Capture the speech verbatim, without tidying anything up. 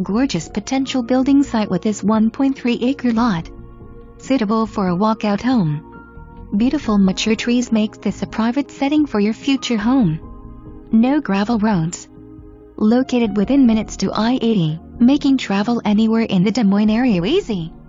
Gorgeous potential building site with this one point three acre lot. Suitable for a walkout home. Beautiful mature trees makes this a private setting for your future home. No gravel roads. Located within minutes to I eighty, making travel anywhere in the Des Moines area easy.